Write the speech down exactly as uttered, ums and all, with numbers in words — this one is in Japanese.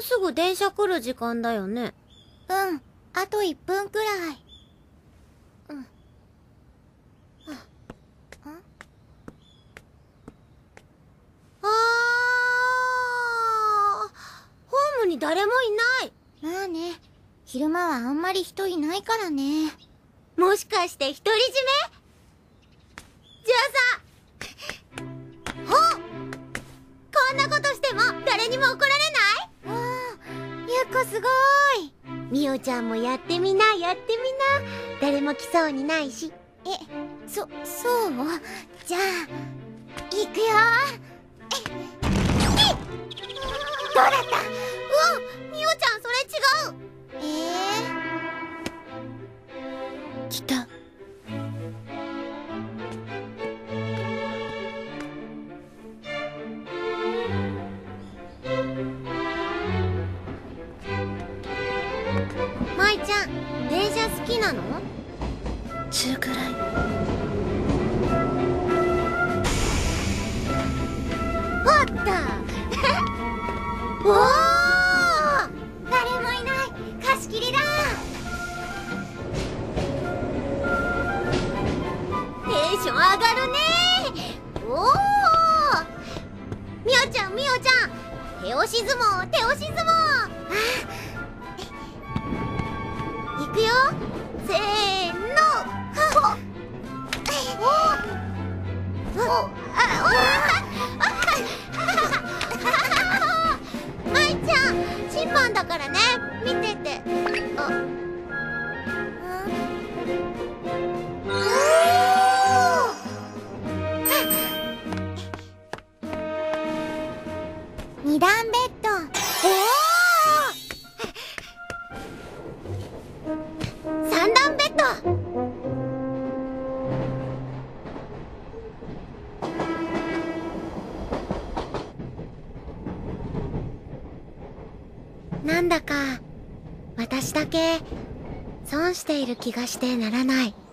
すぐ電車来る時間だよね。 うん、あといっぷんくらい。 うん。あー、ホームに誰もいない。 まあね、昼間はあんまり人いないからね。 もしかして独り占め？じゃあさ、ほっ、こんなことしても誰にも怒られない？ わあ、ゆっこすごーい。 みおちゃんもやってみな、やってみな。誰も来そうにないし。 え、そ、そう？じゃあ、行くよー。どうだった？うわ、 みおちゃんそれ違う。 えー、 来た。舞ちゃん、電車好きなの？中くらい。あった。おー、 誰もいない。貸し切りだ。 テンション上がるねー。おー、みおちゃん、みおちゃん、手押し相撲、手押し相撲。いくよ、せーの。おおあまいちゃん、審判だからね、見てて。あ、 二段ベッド。 おお、三段ベッド。なんだか私だけ損している気がしてならない。